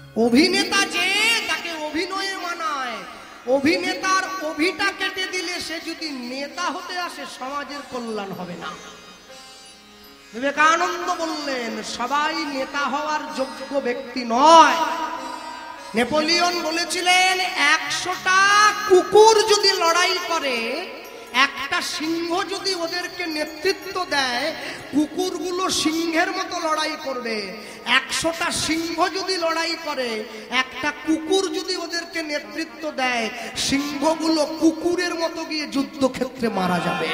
অভিনেতা যে তাকে অভিনয়ে মানায়, অভিনেতার অভিটা কেটে দিলে সে যদি নেতা হতে আসে সমাজের কল্যাণ হবে না। বিবেকানন্দ বললেন সবাই নেতা হওয়ার যোগ্য ব্যক্তি নয়। নেপোলিয়ন বলেছিলেন 100টা কুকুর যদি লড়াই করে, একটা সিংহ যদি ওদেরকে নেতৃত্ব দেয়, কুকুরগুলো সিংহের মতো লড়াই করবে। 100টা সিংহ যদি লড়াই করে, একটা কুকুর যদি ওদেরকে নেতৃত্ব দেয়, সিংহগুলো কুকুরের মতো গিয়ে যুদ্ধক্ষেত্রে মারা যাবে।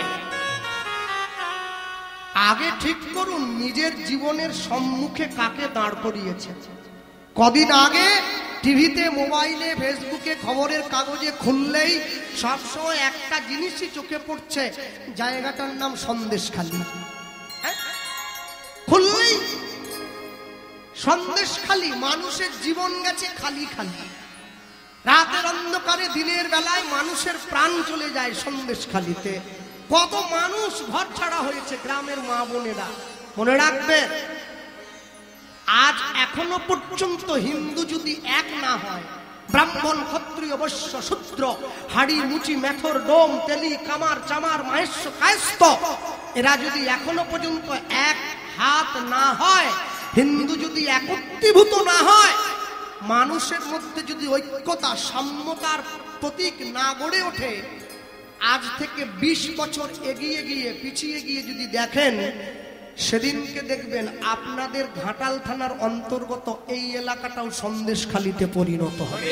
আগে ঠিক করুন নিজের জীবনের সম্মুখে কাকে দাঁড় করিয়েছে। কদিন আগে টিভিতে, মোবাইলে, ফেসবুকে, খবরের কাগজে খুললেই সবসময় একটা জিনিসই চোখে পড়ছে, জায়গাটার নাম সন্দেশখালী। খুললেই সন্দেশখালী, মানুষের জীবন গেছে খালি খালি। রাতের অন্ধকারে দিনের বেলায় মানুষের প্রাণ চলে যায় সন্দেশখালীতে। কত মানুষ ঘর ছাড়া হয়েছে, গ্রামের মা বোনেরা। মনে রাখবেন, আজ এখনো পর্যন্ত হিন্দু যদি এক না হয়, ব্রাহ্মণ, ক্ষত্রিয়, বৈশ্য, শূদ্র, হাড়ি, মুচি, মেথর, ডোম, তেলি, কামার, চামার, মাহেশ্ব, কায়স্থ, এরা যদি এখনো পর্যন্ত এক হাত না হয়, হিন্দু যদি একত্রীভূত না হয়, মানুষের মধ্যে যদি ঐক্যতা, সাম্যতার প্রতীক না গড়ে ওঠে, আজ থেকে 20 বছর এগিয়ে গিয়ে, পিছিয়ে গিয়ে যদি দেখেন, সেদিনকে দেখবেন আপনাদের ঘাটাল থানার অন্তর্গত এই এলাকাটাও সন্দেশখালীতে পরিণত হবে।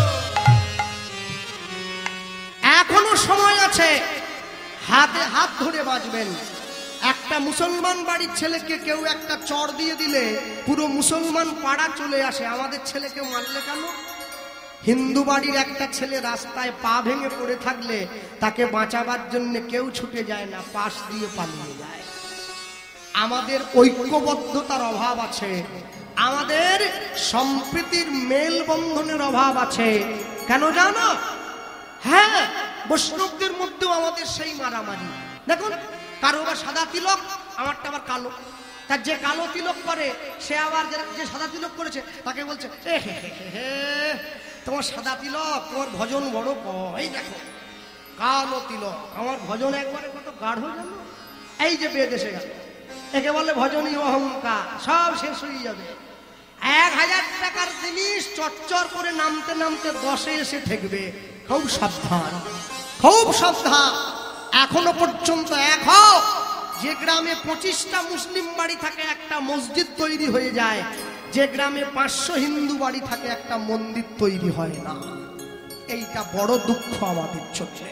এখনো সময় আছে, হাতে হাত ধরে বাঁচবেন। একটা মুসলমান বাড়ির ছেলেকে কেউ একটা চড় দিয়ে দিলে পুরো মুসলমান পাড়া চলে আসে, আমাদের ছেলেকে মারলে কেন? হিন্দু বাড়ির একটা ছেলে রাস্তায় পা ভেঙে পড়ে থাকলে তাকে বাঁচাবার জন্য কেউ ছুটে যায় না, পাশ দিয়ে পালিয়ে যায়। আমাদের ঐক্যবদ্ধতার অভাব আছে, আমাদের সম্প্রীতির মেলবন্ধনের অভাব আছে। কেন জানো? হ্যাঁ, বৈষ্ণবদের মধ্যেও আমাদের সেই মারামারি। দেখুন, কারো আবার সাদা তিলক, আমারটা আবার কালো। তার যে কালো তিলক করে সে আবার যে সাদা তিলক করেছে তাকে বলছে, তোমার সাদা তিলক, তোমার ভজন বড় এই দেখো কালো তিলক, আমার ভজন একবারে কত গাঢ় জানো, এই যে বেদ এসে গেল, একে বলে ভজনী অহংকার, সব শেষ হয়ে যাবে। 1000 টাকার জিনিস চচ্চর করে নামতে নামতে 10-এ এসে ঠেকবে। খুব সাবধান, খুব সাবধান। এখনো পর্যন্ত এক হও। যে গ্রামে 25টা মুসলিম বাড়ি থাকে একটা মসজিদ তৈরি হয়ে যায়, যে গ্রামে 500 হিন্দু বাড়ি থাকে একটা মন্দির তৈরি হয় না। এইটা বড় দুঃখ আমাদের চোখে।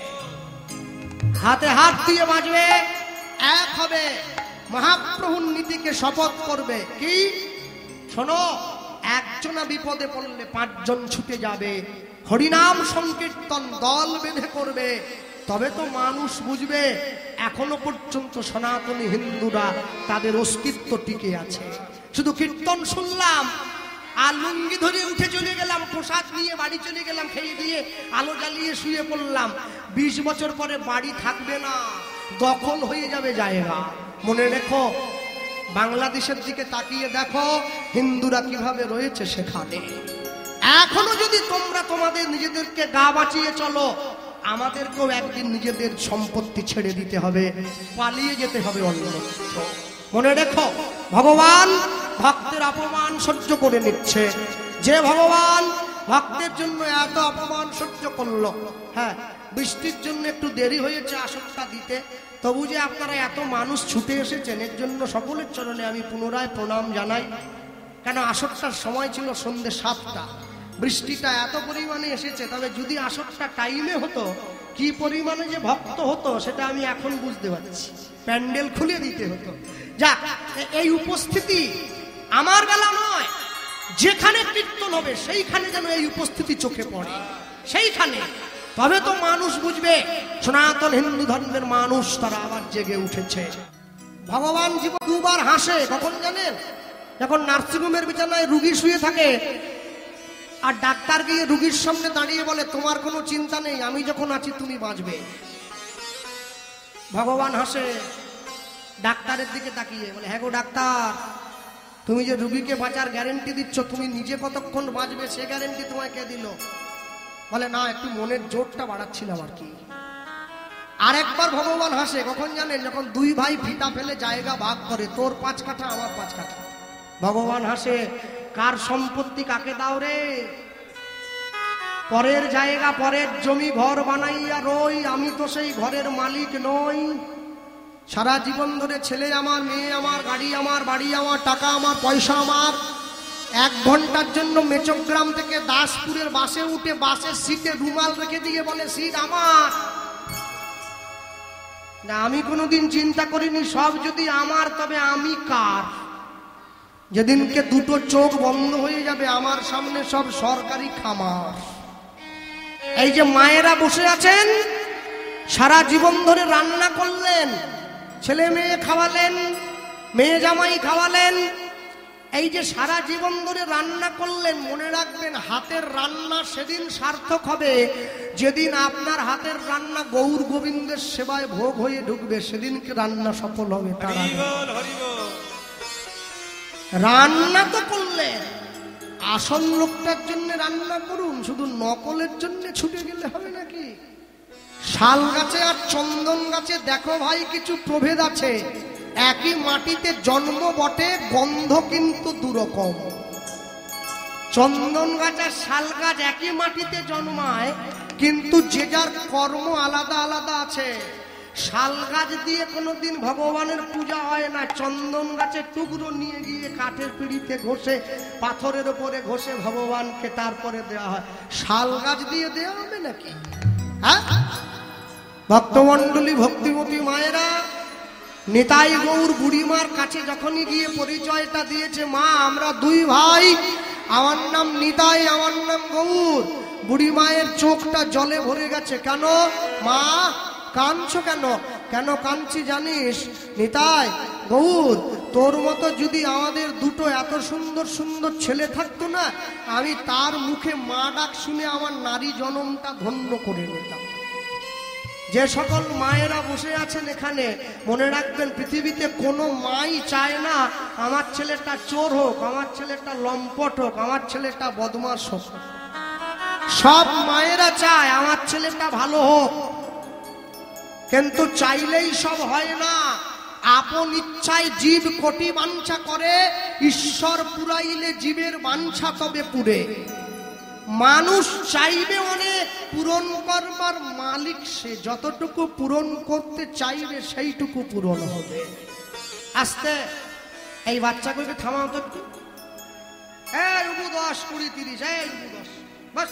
হাতে হাত দিয়ে বাঁচবে, এক হবে, মহাপ্রভুর নীতিকে শপথ করবে। কি শোনো, একজনা বিপদে পড়লে 5 জন ছুটে যাবে, হরিনাম সংকীর্তন দল বেঁধে করবে, তবে তো মানুষ বুঝবে এখনো পর্যন্ত সনাতনী হিন্দুরা তাদের অস্তিত্ব টিকে আছে। শুধু কীর্তন শুনলাম আর লুঙ্গি ধরে উঠে চলে গেলাম, প্রসাদ নিয়ে বাড়ি চলে গেলাম, খেয়ে দিয়ে আলো জ্বালিয়ে শুয়ে পড়লাম, 20 বছর পরে বাড়ি থাকবে না, দখল হয়ে যাবে জায়গা। মনে রেখো, বাংলাদেশের দিকে তাকিয়ে দেখো হিন্দুরা কিভাবে রয়েছে সেখানে। এখনো যদি তোমরা তোমাদের নিজেদেরকে গা বাঁচিয়ে চলো, আমাদেরকেও একদিন নিজেদের সম্পত্তি ছেড়ে দিতে হবে, পালিয়ে যেতে হবে অন্যত্র। মনে রেখো, ভগবান ভক্তের অপমান সহ্য করে নিচ্ছে। যে ভগবান ভক্তের জন্য এত অপমান সহ্য করলো, হ্যাঁ, বৃষ্টির জন্য একটু দেরি হয়েছে আসরটা দিতে, তবু যে আপনারা এত মানুষ ছুটে এসেছেন, এর জন্য সকলের চরণে আমি পুনরায় প্রণাম জানাই। কেন আসরটার সময় ছিল সন্ধ্যে 7টা, বৃষ্টিটা এত পরিমাণে এসেছে, তবে যদি আসরটা টাইমে হতো কি পরিমাণে যে ভক্ত হতো সেটা আমি এখন বুঝতে পারছি। প্যান্ডেল খুলে দিতে হতো। যাক, এই উপস্থিতি আমার বেলা নয়, যেখানে কীর্তন হবে সেইখানে যেন এই উপস্থিতি চোখে পড়ে, সেইখানে, তবে তো মানুষ বুঝবে সনাতন হিন্দু ধর্মের মানুষ তারা আবার জেগে উঠেছে। ভগবান জীব 2 বার হাসে, কখন জানেন? যখন নার্সিংহোমের বিছানায় রুগী শুয়ে থাকে আর ডাক্তার গিয়ে রুগীর সামনে দাঁড়িয়ে বলে, তোমার কোনো চিন্তা নেই, আমি যখন আছি তুমি বাঁচবে। ভগবান হাসে, ডাক্তারের দিকে তাকিয়ে বলে, হ্যাঁ গো ডাক্তার, তুমি যে রুগীকে বাঁচার গ্যারেন্টি দিচ্ছ, তুমি নিজে কতক্ষণ বাঁচবে সে গ্যারেন্টি তোমায় কে দিল? বলে না, একটু মনের জোরটা বাড়াচ্ছিলাম আর কি। আরেকবার ভগবান হাসে কখন জানেন? যখন দুই ভাই ফিতা ফেলে জায়গা ভাগ করে, তোর 5 কাঠা আমার 5 কাঠা। ভগবান হাসে, কার সম্পত্তি কাকে দাও রে? পরের জায়গা পরের জমি ঘর বানাইয়া রই, আমি তো সেই ঘরের মালিক নই। সারা জীবন ধরে ছেলে আমার, মেয়ে আমার, গাড়ি আমার, বাড়ি আমার, টাকা আমার, পয়সা আমার। 1 ঘন্টার জন্য মেচগ্রাম থেকে দাসপুরের বাসে উঠে বাসের সিটে রুমাল রেখে দিয়ে বলে সিট আমার। না, আমি কোনোদিন চিন্তা করিনি সব যদি আমার, তবে আমি কার? যেদিনকে দুটো চোখ বন্ধ হয়ে যাবে আমার সামনে সব সরকারি খামার। এই যে মায়েরা বসে আছেন, সারা জীবন ধরে রান্না করলেন, ছেলে মেয়ে খাওয়ালেন, মেয়ে জামাই খাওয়ালেন। এই যে সারা জীবন ধরে রান্না করলেন, মনে রাখবেন হাতের রান্না সেদিন সার্থক হবে যেদিন আপনার হাতের রান্না গৌর গোবিন্দের সেবায় ভোগ হয়ে ঢুকবে, সেদিনকে রান্না সফল হবে। তারা রান্না তো করলেন, আসল লোকটার জন্য রান্না করুন, শুধু নকলের জন্য ছুটে গেলে হবে নাকি? শাল গাছে আর চন্দন গাছে দেখো ভাই কিছু প্রভেদ আছে। একই মাটিতে জন্ম বটে, গন্ধ কিন্তু দুরকম। চন্দন গাছ আর শাল গাছ একই মাটিতে জন্মায়, কিন্তু যে যার কর্ম আলাদা আলাদা আছে। শাল গাছ দিয়ে কোনোদিন ভগবানের পূজা হয় না, চন্দন গাছের টুকরো নিয়ে গিয়ে কাঠের পিঁড়িতে ঘষে, পাথরের উপরে ঘষে ভগবানকে তারপরে দেওয়া হয়। শাল গাছ দিয়ে দেওয়া হবে নাকি? হ্যাঁ, ভক্তমণ্ডলী, ভক্তিমতী মায়েরা, নিতাই গৌর বুড়িমার কাছে যখনই গিয়ে পরিচয়টা দিয়েছে, মা আমরা 2 ভাই, আমার নাম নিতাই, আমার নাম গৌর। বুড়ি মায়ের চোখটা জলে ভরে গেছে। কেন মা কাঁদছো কেন? কেন কাঁদছি জানিস নিতাই? গৌর, তোর মতো যদি আমাদের দুটো এত সুন্দর সুন্দর ছেলে থাকতো না, আমি তার মুখে মা ডাক শুনে আমার নারী জনমটা ধন্য করে নিতাম। যে সকল মায়েরা বসে আছেন এখানে, মনে রাখবেন পৃথিবীতে কোনো মাই চায় না আমার ছেলেটা চোর হোক, আমার ছেলেটা লম্পট হোক, আমার ছেলেটা বদমাশ হোক। সব মায়েরা চায় আমার ছেলেটা ভালো হোক, কিন্তু চাইলেই সব হয় না। আপন ইচ্ছায় জীব কোটি বাঞ্ছা করে, ঈশ্বর পুরাইলে জীবের বাঞ্ছা তবে পুরে। মানুষ চাইবে অনেক, পূরণ করবার মালিক সে। যতটুকু পূরণ করতে চাইবে সেইটুকু পূরণ হবে। আস্তে এই বাচ্চাগুলোকে থামাও তো একটু। 10, 20, 30, 10 বাস।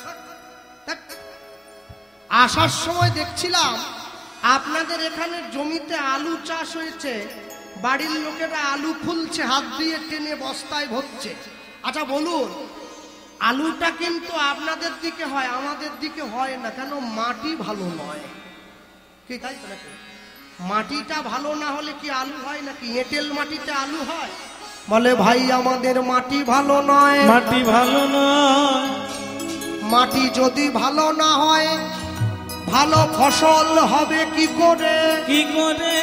আসার সময় দেখছিলাম আপনাদের এখানে জমিতে আলু চাষ হয়েছে, বাড়ির লোকেরা আলু খুলছে, হাত দিয়ে টেনে বস্তায় ভরছে। আচ্ছা বলুন, আলুটা কিন্তু আপনাদের দিকে হয়, আমাদের দিকে হয় না কেন? মাটি ভালো নয় কি? তাই তো নাকি? মাটিটা ভালো না হলে কি আলু হয় নাকি? এঁটেল মাটিতে আলু হয়? বলে ভাই আমাদের মাটি ভালো নয়, মাটি ভালো নয়। মাটি যদি ভালো না হয় ভালো ফসল হবে কি করে? কি করে?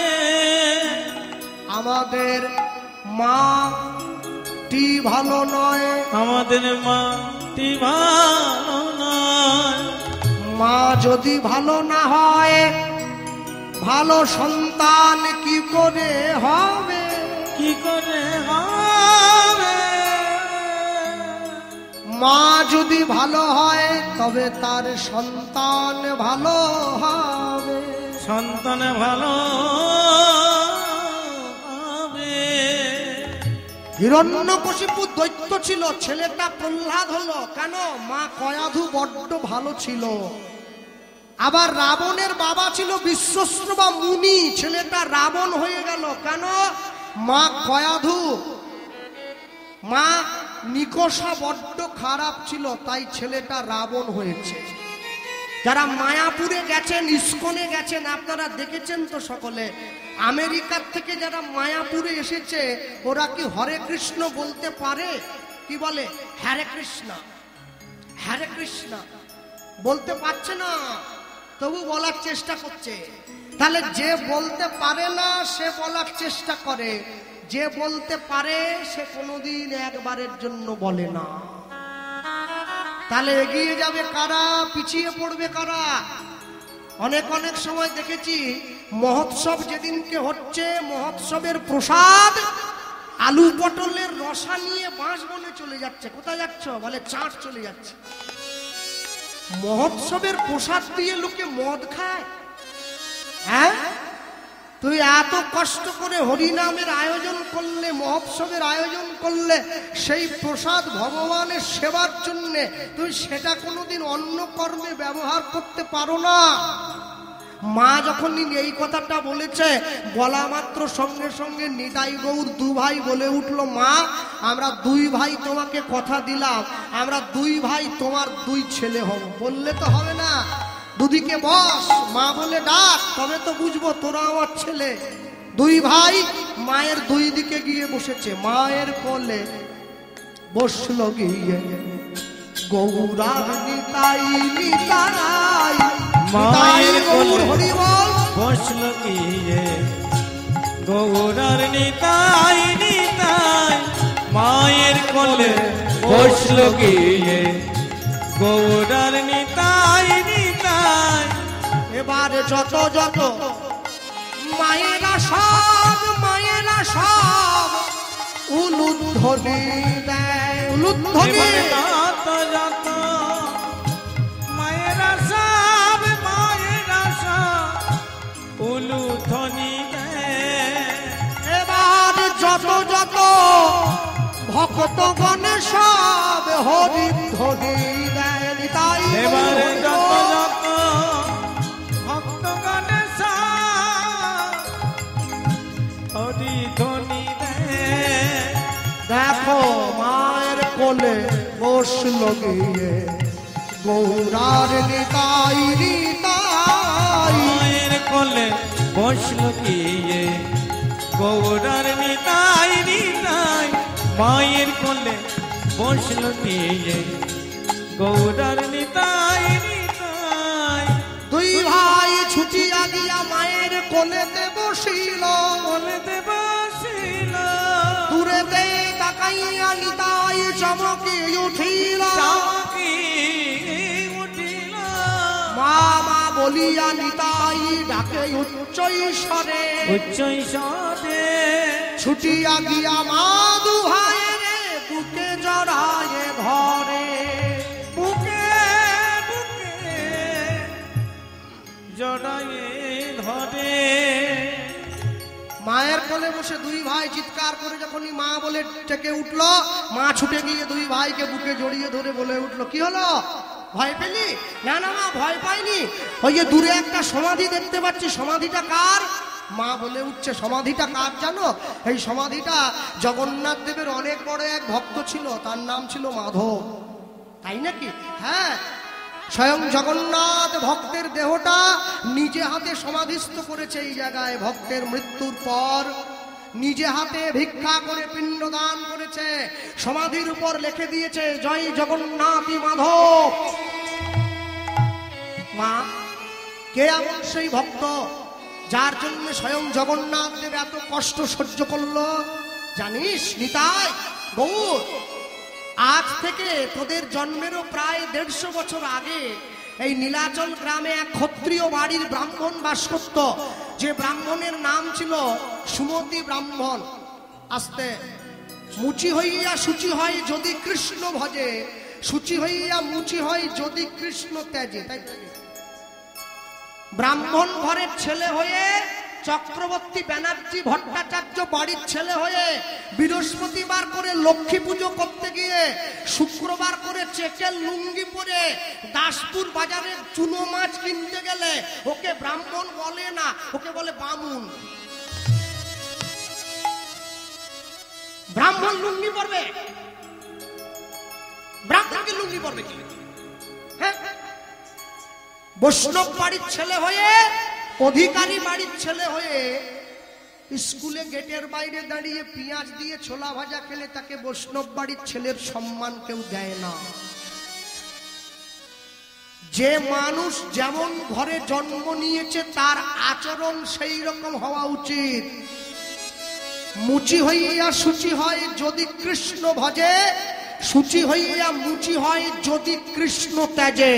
আমাদের মাটি ভালো নয়, আমাদের মাটি ভালো নয়। মা যদি ভালো না হয় ভালো সন্তান কি করে হবে? কি করে হবে? মা যদি ভালো হয় তবে তার সন্তান ভালো হবে। সন্তান ভালো হবে। হিরণ্যকশিপু দৈত্য ছিল, ছেলেটা প্রহ্লাদ হলো কেন? মা কয়াধু বড্ড ভালো ছিল। আবার রাবণের বাবা ছিল বিশ্বশ্রবা মুনি, ছেলেটা রাবণ হয়ে গেল কেন? মা কয়াধু। মা নিকষা বড্ড খারাপ ছিল, তাই ছেলেটা রাবণ হয়েছে। যারা মায়াপুরে গেছেন, ইস্কনে গেছেন, আপনারা দেখেছেন তো সকলে। আমেরিকার থেকে যারা মায়াপুরে এসেছে, ওরা কি হরে কৃষ্ণ বলতে পারে? কি বলে? হরে কৃষ্ণ, হরে কৃষ্ণ বলতে পারছে না, তবু বলার চেষ্টা করছে। তাহলে যে বলতে পারে না সে বলার চেষ্টা করে, যে বলতে পারে সে কোনোদিন একবারের জন্য বলে না। তাহলে এগিয়ে যাবে কারা, পিছিয়ে পড়বে কারা? অনেক অনেক সময় দেখেছি মহোৎসব যেদিনকে হচ্ছে, মহোৎসবের প্রসাদ আলু পটলের রসা নিয়ে বাঁশ বনে চলে যাচ্ছে। কোথায় যাচ্ছ? বলে চাট চলে যাচ্ছে। মহোৎসবের প্রসাদ দিয়ে লোকে মদ খায়? হ্যাঁ, তুই এত কষ্ট করে হরিনামের আয়োজন করলে, মহোৎসবের আয়োজন করলে, সেই প্রসাদ ভগবানের সেবার জন্য তুই সেটা কোনোদিন অন্য কর্মে ব্যবহার করতে পারো না। মা যখন এই কথাটা বলেছে, বলা মাত্র সঙ্গে সঙ্গে নিতাই গৌর দু ভাই বলে উঠলো, মা আমরা দুই ভাই তোমাকে কথা দিলাম, আমরা দুই ভাই তোমার দুই ছেলে হব। বললে তো হবে না, দুদিকে বস, মা বলে ডাক, তবে তো বুঝবো তোরা আমার ছেলে। দুই ভাই মায়ের দুই দিকে গিয়ে বসেছে। মায়ের কোলে বসলো গিয়ে গৌরার নিতাই নিতাই, মায়ের কোলে হরি বল বসল গিয়ে গৌরার নিতাই নিতাই, মায়ের কোলে বসল গিয়ে গৌরার নিতাই নিতাই। এবারে যত যত মায়েরা সব উলুধ্বনি দেয়, উলুধ্বনি। এবারে যত যত মায়েরা সব উলুধ্বনি দেয়। এবার যত যত ভক্তগণ সব হরিধ্বনি দেয় নিতাই। এবারে যত যত ভক্তগণ সব হরিধ্বনি দেয়। দেখো মায়ের কোলে বসল গিয়ে গৌরার নিতাই নিতাই, মায়ের কোলে বসল গিয়ে গৌরার নিতাই নিতাই, মায়ের কোলে বসল গিয়ে গৌরার নিতাই নিতাই। দুই ভাই ছুটিয়া গিয়া মায়ের কোলেতে বসিল, কোলেতে বসিল, দূরেতে তাকাইয়া নিতাই চমকে উঠিল, চমকি উঠিল। মা মা বলিয়া নিতাই ডাকে উচ্চ স্বরে, উচ্চ স্বরে ছুটিয়া গিয়া মা দু ভাইয়ের বুকে জড়ায়ে ধরে, বুকে বুকে জড়ায়ে ধরে। মায়ের কোলে বসে দুই ভাই চিৎকার করে যখনই মা বলে ডেকে উঠলো, মা ছুটে গিয়ে দুই ভাইকে বুকে জড়িয়ে ধরে বলে উঠলো, কি হলো, ভয় পেলি? না না মা, ভয় পাইনি। ওই যে দূরে একটা সমাধি দেখতে পাচ্ছি, সমাধিটা কার? মা বলে উঠছে, সমাধিটা কার জানো? এই সমাধিটা জগন্নাথ দেবের অনেক বড় এক ভক্ত ছিল, তার নাম ছিল মাধব। তাই নাকি? হ্যাঁ, স্বয়ং জগন্নাথ ভক্তের দেহটা নিজে হাতে সমাধিস্থ করেছে এই জায়গায়। ভক্তের মৃত্যুর পর নিজে হাতে ভিক্ষা করে পিণ্ডদান করেছে, সমাধির উপর লিখে দিয়েছে জয় জগন্নাথী মাধব। মা কে এমন সেই ভক্ত যার জন্য স্বয়ং জগন্নাথ দেব এত কষ্ট সহ্য করলো জানিস নিতাই গৌর? আজ থেকে তোদের জন্মেরও প্রায় 150 বছর আগে এই নীলাচল গ্রামে এক ক্ষত্রিয় বাড়ির ব্রাহ্মণ বাস করত, যে ব্রাহ্মণের নাম ছিল সুমতি ব্রাহ্মণ। আস্তে মুচি হইয়া সূচি হয় যদি কৃষ্ণ ভজে, সূচি হইয়া মুচি হয় যদি কৃষ্ণ ত্যাজে। তাই ব্রাহ্মণ ঘরের ছেলে হয়ে, চক্রবর্তী ব্যানার্জি ভট্টাচার্য বাড়ির ছেলে হয়ে, বৃহস্পতিবার করে লক্ষ্মী পুজো করতে গিয়ে শুক্রবার করে চেকের লুঙ্গি পরে দাসপুর বাজারে চুনো মাছ কিনতে গেলে ওকে ব্রাহ্মণ বলে না, ওকে বলে বামুন। ব্রাহ্মণ লুঙ্গি পরবে? ব্রাহ্মণকে লুঙ্গি পরবে কি? হ্যাঁ, বৈষ্ণব বাড়ির ছেলে হয়ে, অধিকারী বাড়ির ছেলে হয়ে স্কুলে গেটের বাইরে দাঁড়িয়ে পেঁয়াজ দিয়ে ছোলা ভাজা খেলে তাকে বৈষ্ণব বাড়ির ছেলের সম্মান কেউ দেয় না। যে মানুষ যেমন ঘরে জন্ম নিয়েছে তার আচরণ সেই রকম হওয়া উচিত। মুচি হইয়া সূচি হয় যদি কৃষ্ণ ভজে, সূচি হইয়া মুচি হয় যদি কৃষ্ণ ত্যাজে।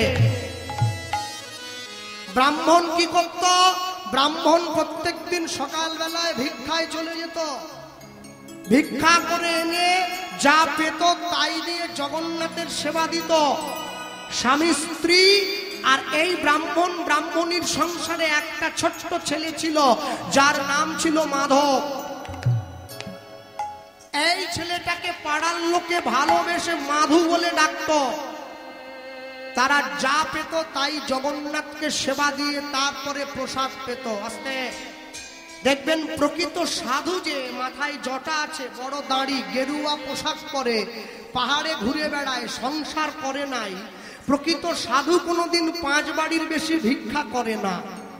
ব্রাহ্মণ কি করত? ব্রাহ্মণ প্রত্যেকদিন সকালবেলায় ভিক্ষায় চলে যেত, ভিক্ষা করে এনে যা পেত তাই দিয়ে জগন্নাথের সেবা দিত। স্বামী স্ত্রী আর এই ব্রাহ্মণ ব্রাহ্মণীর সংসারে একটা ছোট্ট ছেলে ছিল যার নাম ছিল মাধব। এই ছেলেটাকে পাড়ার লোকে ভালোবেসে মাধু বলে ডাকতো। তারা যা পেত তাই জগন্নাথকে সেবা দিয়ে তারপরে প্রসাদ পেত। আস্তে দেখবেন প্রকৃত সাধু যে মাথায় জটা আছে, বড় দাড়ি, গেরুয়া পোশাক পরে, পাহাড়ে ঘুরে বেড়ায়, সংসার করে নাই, প্রকৃত সাধু কোনোদিন 5 বাড়ির বেশি ভিক্ষা করে না।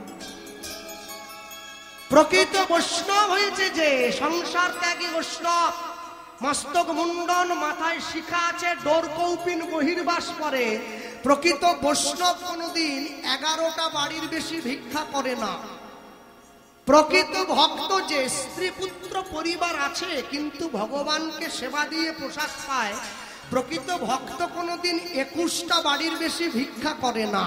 প্রকৃত বৈষ্ণব হয়েছে যে সংসার ত্যাগী বৈষ্ণব, মস্তক মুন্ডন, মাথায় শিখা আছে, ডোর কৌপিন বহির্বাস করে। প্রকৃত বৈষ্ণব কোনোদিন 11টা বাড়ির বেশি ভিক্ষা করে না। প্রকৃত ভক্ত যে স্ত্রী পুত্র পরিবার আছে কিন্তু ভগবানকে সেবা দিয়ে প্রসাদ পায়, প্রকৃত ভক্ত কোনোদিন 21টা বাড়ির বেশি ভিক্ষা করে না।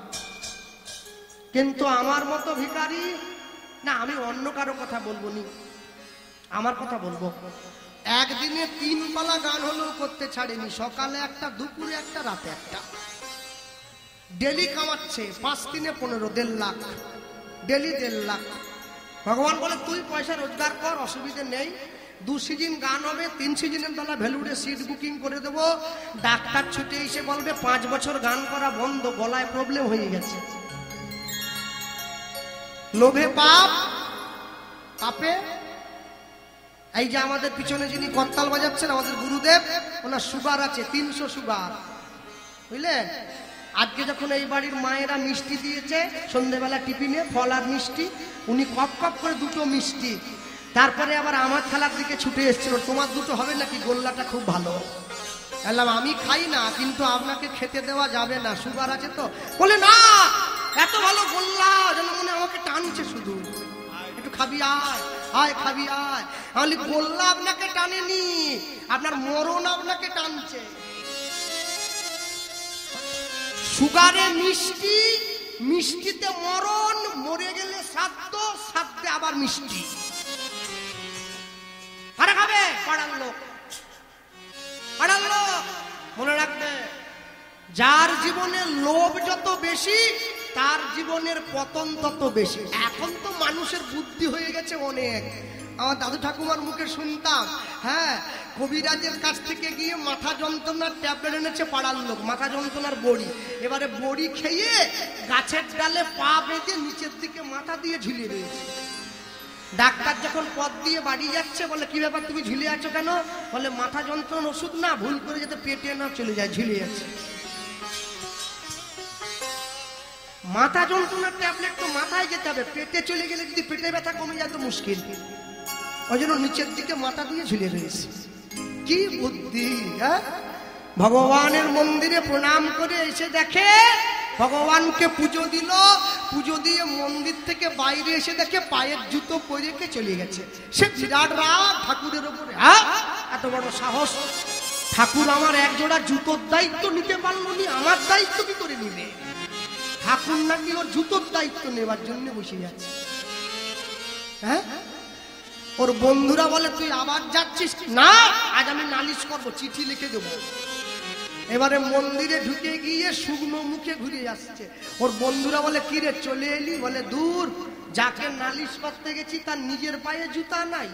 কিন্তু আমার মতো ভিখারি না, আমি অন্য কারো কথা বলবো নি, আমার কথা বলবো। একদিনে 3 পালা গান হলেও করতে ছাড়েনি, সকালে একটা, দুপুরে একটা, রাতে একটা। ডেলি কামাচ্ছে 5 দিনে 15, 1.5 লাখ ডেলি, 1.5 লাখ। ভগবান বলে তুই পয়সা রোজগার কর, অসুবিধে নেই, 2 সিজন গান হবে, 3 সিজনের বেলা ভ্যালুডে সিট বুকিং করে দেবো। ডাক্তার ছুটে এসে বলবে 5 বছর গান করা বন্ধ, গলায় প্রবলেম হয়ে গেছে। লোভে পাপ, পাপে। এই যে আমাদের পিছনে যিনি করতাল বাজাচ্ছেন আমাদের গুরুদেব, ওনার সুগার আছে 300 সুগার, বুঝলেন? আজকে যখন এই বাড়ির মায়েরা মিষ্টি দিয়েছে সন্ধ্যেবেলা টিফিনে, ফল আর মিষ্টি, উনি কপ কপ করে 2টো মিষ্টি, তারপরে আবার আমার থালার দিকে ছুটে এসেছিল, তোমার 2টো হবে নাকি, গোল্লাটা খুব ভালো। বললাম আমি খাই না, কিন্তু আপনাকে খেতে দেওয়া যাবে না, সুগার আছে তো। বলে না, এত ভালো গোল্লা যেন মনে আমাকে টানছে, শুধু একটু খাবি আয়, আয় খাবি আয়। আমি গোল্লা আপনাকে টানেনি, আপনার মরণ আপনাকে টানছে। সুগারে মিষ্টি, মিষ্টিতে মরণ, মরে গেলে শ্রাদ্ধ, শ্রাদ্ধে আবার মিষ্টি। আরে খাবে পাড়ার লোক, পাড়ার লোক। মনে রাখবে, যার জীবনে লোভ যত বেশি তার জীবনের পতন তত বেশি। এখন তো মানুষের বুদ্ধি হয়ে গেছে অনেক। আমার দাদু ঠাকুমার মুখে শুনতাম, হ্যাঁ, কবিরাজের কাছ থেকে গিয়ে মাথা যন্ত্রণার ট্যাবলেট এনেছে পাড়ার লোক, মাথা যন্ত্রণার বড়ি। এবারে বড়ি খেয়ে গাছের ডালে পা বেঁধে নিচের দিকে মাথা দিয়ে ঝুলিয়ে রয়েছে। ডাক্তার যখন পথ দিয়ে বাড়ি যাচ্ছে বলে কি ব্যাপার তুমি ঝুলে আছো কেন? বলে মাথা যন্ত্রণার ওষুধ না, ভুল করে যাতে পেটে না চলে যায়, ঝুলে যাচ্ছে। মাথা যন্ত্রণার ট্যাবলেট তো মাথায় যেতে হবে, পেটে চলে গেলে যদি পেটে ব্যথা কমে যায় তো মুশকিল। ওই জন্য নিচের দিকে মাথা দিয়ে ঝুলে রয়েছে। কি বুদ্ধি! হ্যাঁ, ভগবানের মন্দিরে প্রণাম করে এসে দেখে ভগবানকে পুজো দিল, পুজো দিয়ে মন্দির থেকে বাইরে এসে দেখে পায়ের জুতো পরে কে চলে গেছে। সে বিরাট রাগ ঠাকুরের ওপরে। হ্যাঁ, এত বড় সাহস! ঠাকুর আমার এক জোড়া জুতোর দায়িত্ব নিতে পারলো নি, আমার দায়িত্ব কি করে নিবে? ঠাকুর নাকি ওর জুতোর দায়িত্ব নেবার জন্য বসে যাচ্ছে। হ্যাঁ, ওর বন্ধুরা বলে তুই আবার যাচ্ছিস? না, আজ আমি নালিশ করবো, চিঠি লিখে দেবো। এবারে মন্দিরে ঢুকে গিয়ে শুকনো মুখে ঘুরে আসছে। ওর বন্ধুরা বলে কি রে চলে এলি? বলে দূর, যাকে নালিশ করতে গেছি তার নিজের পায়ে জুতা নাই,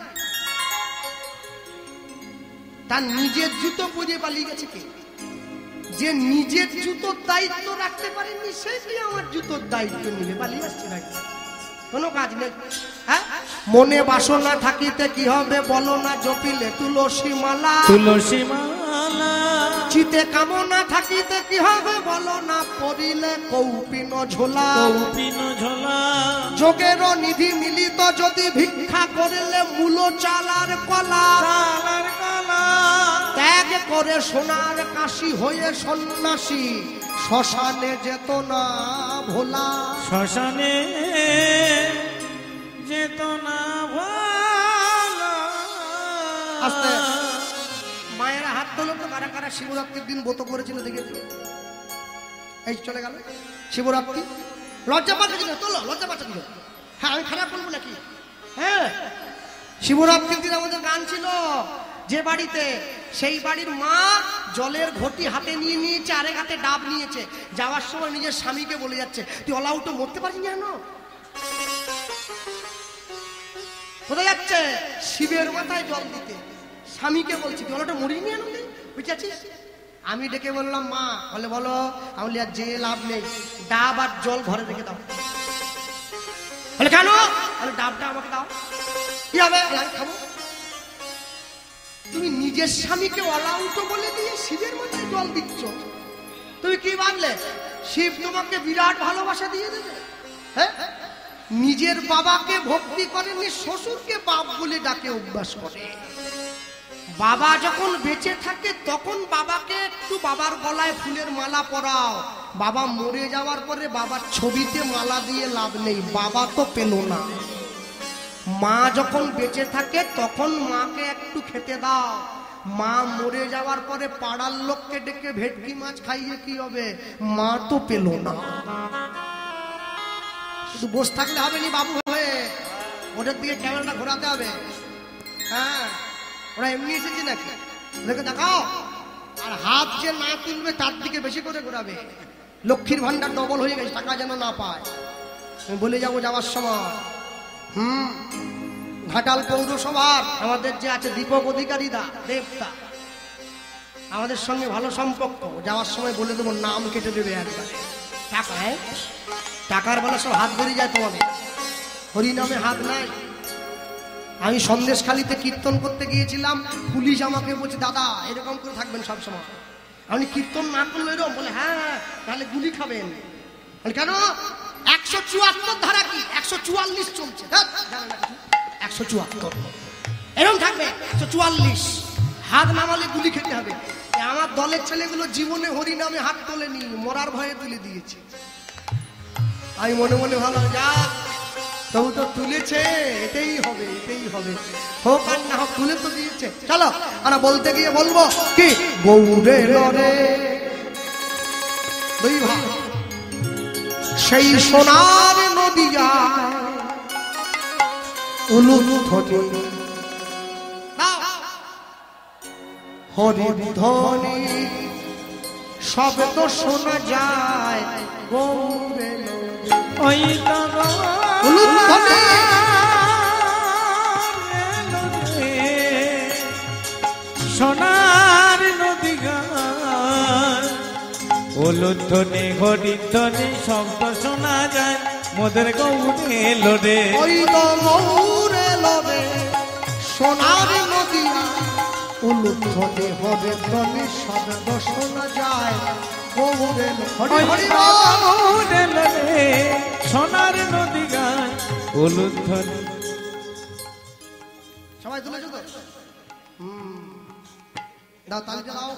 তার নিজের জুতো পরে পালিয়ে গেছে। কে? যে নিজের জুতোর দায়িত্ব রাখতে পারেনি সেই কি আমার জুতোর দায়িত্ব নিবে? পালিয়ে আসছে নাকি? কোনো কাজ নেই। হ্যাঁ, মনে বাসনা থাকিতে কি হবে বলো না, জপিলে তুলসী মালা, তুলসী মালা। চিতে কামনা থাকিতে কি হবে বলো না, পড়িলে কৌপিন ঝোলা, কৌপিন ঝোলা। যোগের নিধি মিলিত যদি ভিক্ষা করিলে মূল চালার কলা, চালার কলা। ত্যাগ করে সোনার কাশি হয়ে সন্ন্যাসী, শ্মশানে যেত না ভোলা, শ্মশানে যেত না ভোলা। আস্তে। মায়েরা হাত তোলো তো, কারা কারা শিবরাত্রির দিন ব্রত করেছিল দেখে। এই চলে গেল শিবরাত্রি। লজ্জা পাচ্ছে না, তোলো, লজ্জা পাচ্ছে না। হ্যাঁ, আমি খারাপ বলবো নাকি? হ্যাঁ, শিবরাত্রির দিন আমাদের গান ছিল যে বাড়িতে, সেই বাড়ির মা জলের ঘটি হাতে নিয়ে নিয়েছে, আরেক হাতে ডাব নিয়েছে। যাওয়ার সময় নিজের স্বামীকে বলে যাচ্ছে, তুই অলাউটো মরতে পারিস না কেন? কোথায় যাচ্ছে? শিবের মাথায় জল দিতে। স্বামীকে বলছি, তুই অলাউটো মরিস নি কেন? বুঝেছিস? আমি ডেকে বললাম, মা, বলে বলো। আমি আর যে লাভ নেই, ডাব আর জল ঘরে রেখে দাও। বলে কেন? বলে ডাবটা আমাকে দাও। কি হবে? আমি খাবো। তুমি নিজের স্বামীকে অলাউটো বলে দিয়ে শিবের মাথায় জল দিচ্ছ। তুমি কি ভাবলে শিব তোমাকে বিরাট ভালোবাসা দিয়ে দেবে? হ্যাঁ, নিজের বাবাকে ভক্তি করেনি, শ্বশুরকে বাপ বলে ডাকে অভ্যাস করে। বাবা যখন বেঁচে থাকে তখন বাবাকে একটু বাবার গলায় ফুলের মালা পরাও। বাবা মরে যাওয়ার পরে বাবার ছবিতে মালা দিয়ে লাভ নেই, বাবা তো পেল না। মা যখন বেঁচে থাকে তখন মাকে একটু খেতে দাও। মা মরে যাওয়ার পরে পাড়ার লোককে ডেকে ভেটকি মাছ খাইয়ে কি হবে? মা তো পেল না। শুধু বসে থাকলে হবে নি বাবু হয়ে, ওদের দিকে ক্যামেরাটা ঘোরাতে হবে। হ্যাঁ, ওরা এমনি এসেছে নাকি? ওদেরকে দেখাও। আর হাত যে না তুলবে তার দিকে বেশি করে ঘোরাবে। লক্ষ্মীর ভান্ডার ডবল হয়ে গেছে, টাকা যেন না পায়। আমি বলে যাবো যাওয়ার সময়। ঘাটাল পৌরসভার আমাদের যে আছে দীপক অধিকারী দা, দেবতা, আমাদের সঙ্গে ভালো সম্পর্ক। যাওয়ার সময় বলে দেবো, নাম কেটে দেবে একবারে। টাকা, টাকার বেলা সব হাত বেরিয়ে যায় তোমাদের, হরিনামে হাত নাই। আমি সন্দেশখালিতে কীর্তন করতে গিয়েছিলাম, পুলিশ আমাকে বলছে, দাদা এরকম করে থাকবেন সবসময়। আমি কীর্তন না করলে এরকম? বলে হ্যাঁ, তাহলে গুলি খাবেন। কেন? 174 ধারা কি 144 চলছে, 174 এরকম থাকবে। 144 হাত নামালে গুলি খেতে হবে। আমার দলের ছেলেগুলো জীবনে হরিনামে হাত তোলেনি, মরার ভয়ে তুলে দিয়েছে। আমি মনে মনে ভালো, যা তবু তো তুলেছে, এটাই হবে, এটাই হবে, হোক আর না হোক তুলে তো দিয়েছে। চলো আমরা বলতে গিয়ে বলবো কি, গৌরে লরে দুই ভাই সেই সোনার নদিয়া উলুধ্বনি হরিধ্বনি শব্দ শোনা যায় গৌরে ওই উলুধ্বনি সোনার নদী গান, উলুধ্বনি হরিধ্বনি শব্দ শোনা যায় মোদের গৌরে লোরে। ওই তো গৌরে লোরে সোনার নদী উলুধ্বনি হরিধ্বনি শব্দ শোনা যায় গৌরে হরি হরি গৌরে লোরে সোনার নদী গান উলুধ্বনি। সবাই তুলেছো তো? দাও তালিটা দাও।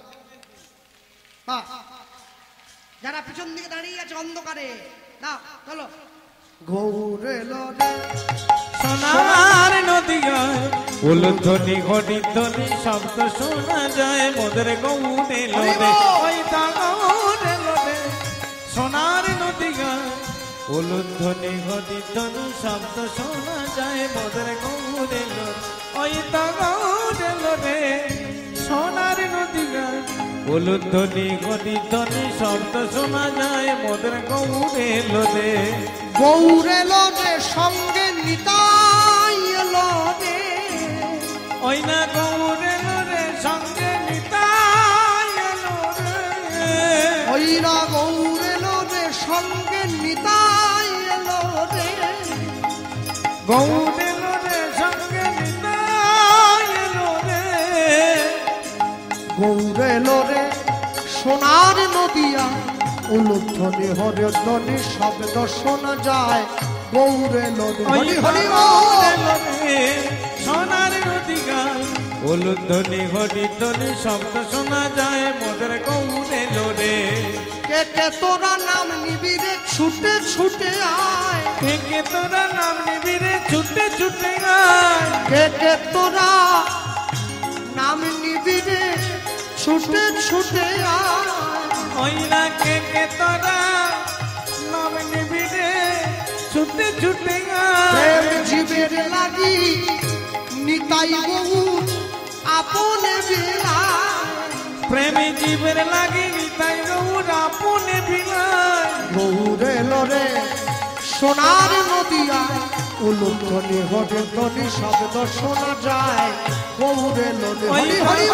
যারা পিছন দিকে দাঁড়িয়ে আছে অন্ধকারে, দাও চলো। গৌরে লোরে সোনার নদী গান উলুধ্বনি হরিধ্বনি শব্দ শোনা যায় মোদের গৌরে লোরে। ওই তা গৌরে লোরে সোনার নদী গান উলুধ্বনি হরিধ্বনি শব্দ শোনা যায় মোদের গৌরে লোরে। ওই তা গৌরে লোরে সোনার নদী গান উলুধ্বনি হরিধ্বনি শব্দ শোনা যায় মোদের গৌরে লোরে। গৌরে লোরে সঙ্গে নিতাই লোরে, ওই না গৌরে লোরে সঙ্গে নিতাই লোরে। ওই না গৌরে লোরে সঙ্গে নিতাই লোরে। গৌরে লোরে সঙ্গে নিতাই লোরে। গৌরে লোরে সোনার নদিয়া উলুধ্বনি হরিধ্বনি শব্দ শোনা যায় গৌরে লোরে। হরি হরি লোরে সোনার নদী গান উলুধ্বনি হরিধ্বনি শব্দ শোনা যায় মোদের গৌরে লোরে। কে কে তোরা নাম নিবি রে ছুটে ছুটে আয়, কে কে তোরা নাম নিবি রে ছুটে ছুটে আয়। কে কে তোরা শিবিরে ছুটে ছুটে আয় ওই না কে তোরা নাম নিবি রে ছুটে ছুটে প্রেম জীবের লাগি নিতাই গৌর আপনে বিলায় প্রেমী জীবের লাগি তাই গৌর আপনে বিলায় গৌরে লরে সোনার নদিয়ায় উলুধ্বনি হরে ধ্বনি শব্দ শোনা যায় গৌরে লরে হরি হরি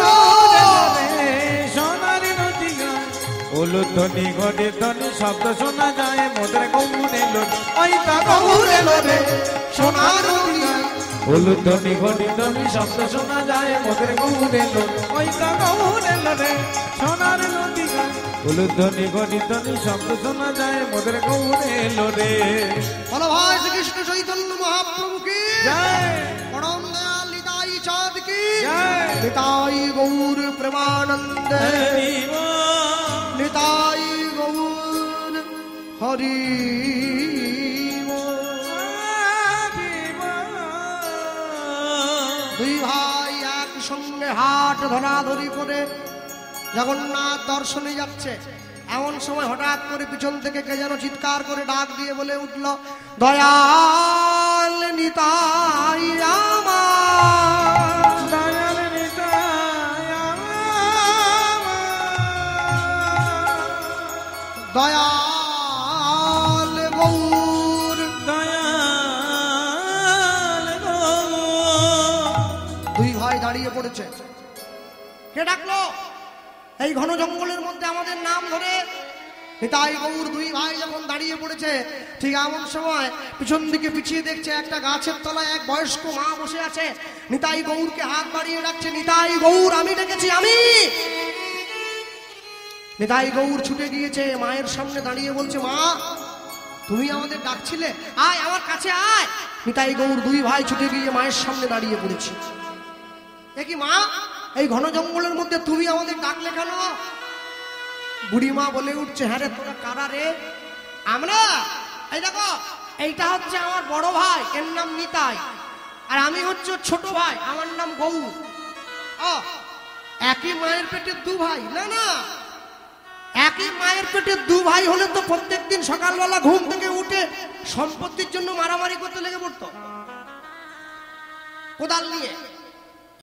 সোনার নদী গায় উলুধ্বনি ঘটে ধ্বনি শব্দ শোনা যায় মোদের গৌরে লোরে ওই তা গৌরে লরে সোনার নদিয়ায় উলুধ্বনি ঘটে ধ্বনি শব্দ শোনা যায় মোদের গৌরে লোরে ওই তা গৌরে লোরে সোনার নদী গায় উলুধ্বনি ঘটে ধ্বনি শব্দ শোনা যায় মোদের গৌরে লোরে বলো ভাই শ্রীকৃষ্ণ চৈতন্য মহাপ্রভু কি জয় পরম দয়াল নিতাই চাঁদ কি জয় নিতাই গৌর প্রেমানন্দ হরি বল নিতাই গৌর হরি দুই ভাই একসঙ্গে হাট ধরাধরি করে জগন্নাথ দর্শনে যাচ্ছে এমন সময় হঠাৎ করে পিছন থেকে কে যেন চিৎকার করে ডাক দিয়ে বলে উঠল দয়াল নিতাই আমার দয়াল নিতাই দয়াল গৌর দয়াল দুই ভাই দাঁড়িয়ে পড়েছে কে ডাকলো এই ঘন জঙ্গলের মধ্যে আমাদের নাম ধরে নিতাই গৌর দুই ভাই যখন দাঁড়িয়ে পড়েছে ঠিক এমন সময় পিছন দিকে পিছিয়ে দেখছে একটা গাছের তলায় এক বয়স্ক মা বসে আছে নিতাই গৌরকে হাত বাড়িয়ে ডাকছে নিতাই গৌর আমি ডেকেছি আমি নিতাই গৌর ছুটে গিয়েছে মায়ের সামনে দাঁড়িয়ে বলছে মা তুমি আমাদের ডাকছিলে আয় আমার কাছে আয় নিতাই গৌর দুই ভাই ছুটে গিয়ে মায়ের সামনে দাঁড়িয়ে পড়েছে দেখি মা এই ঘন জঙ্গলের মধ্যে তুমি আমাদের ডাকলে কেন বুড়িমা বলে উঠছে হ্যাঁ রে তোরা কারা রে আমরা এই দেখো এইটা হচ্ছে আমার বড় ভাই এর নাম নিতাই আর আমি হচ্ছে ছোট ভাই আমার নাম গৌর একই মায়ের পেটের দু ভাই না না একই মায়ের পেটের দু ভাই হলে তো প্রত্যেকদিন সকালবেলা ঘুম থেকে উঠে সম্পত্তির জন্য মারামারি করতে লেগে পড়তো কোদাল নিয়ে